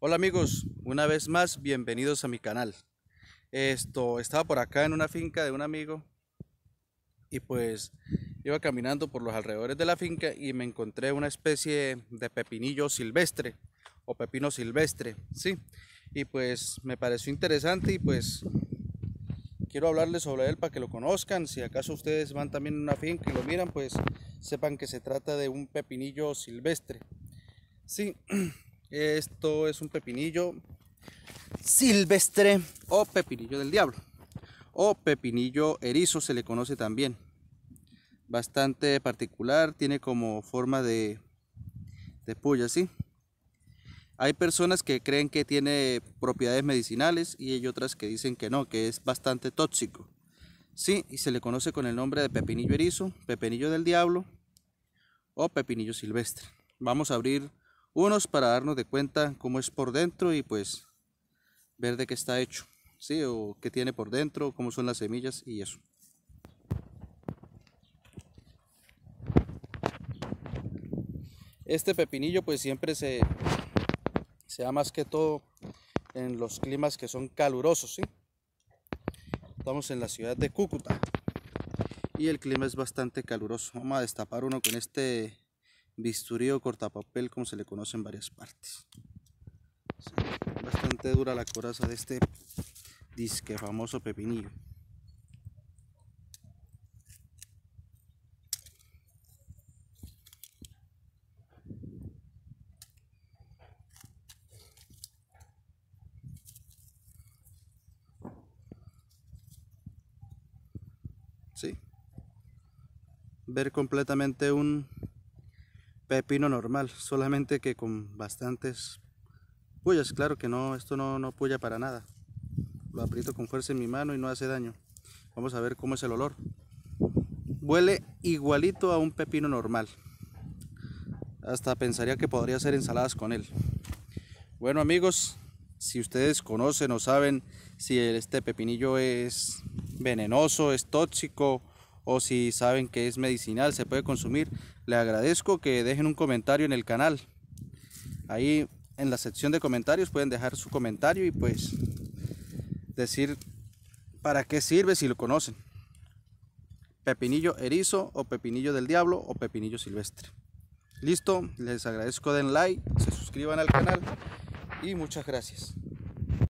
Hola amigos, una vez más bienvenidos a mi canal. Estaba por acá en una finca de un amigo y pues iba caminando por los alrededores de la finca y me encontré una especie de pepinillo silvestre o pepino silvestre, sí. Y pues me pareció interesante y pues quiero hablarles sobre él para que lo conozcan. Si acaso ustedes van también a una finca y lo miran, pues sepan que se trata de un pepinillo silvestre. Sí, esto es un pepinillo silvestre o pepinillo del diablo o pepinillo erizo se le conoce también. Bastante particular, tiene como forma de puya, ¿sí? Hay personas que creen que tiene propiedades medicinales y hay otras que dicen que no, que es bastante tóxico. Sí, y se le conoce con el nombre de pepinillo erizo, pepinillo del diablo o pepinillo silvestre. Vamos a abrir unos para darnos de cuenta cómo es por dentro y pues ver de qué está hecho, ¿sí? O qué tiene por dentro, cómo son las semillas y eso. Este pepinillo pues siempre se da más que todo en los climas que son calurosos, ¿sí? Estamos en la ciudad de Cúcuta y el clima es bastante caluroso. Vamos a destapar uno con este bisturí o cortapapel, como se le conoce en varias partes. Sí, bastante dura la coraza de este disque famoso pepinillo. ¿Sí? Ver completamente un pepino normal, solamente que con bastantes puyas. Claro que no, esto no puya para nada. Lo aprieto con fuerza en mi mano y no hace daño. Vamos a ver cómo es el olor. Huele igualito a un pepino normal. Hasta pensaría que podría hacer ensaladas con él. Bueno amigos, si ustedes conocen o saben si este pepinillo es venenoso, es tóxico o si saben que es medicinal, se puede consumir, le agradezco que dejen un comentario en el canal. Ahí en la sección de comentarios pueden dejar su comentario y pues decir para qué sirve si lo conocen. Pepinillo erizo o pepinillo del diablo o pepinillo silvestre. Listo, les agradezco, den like, se suscriban al canal y muchas gracias.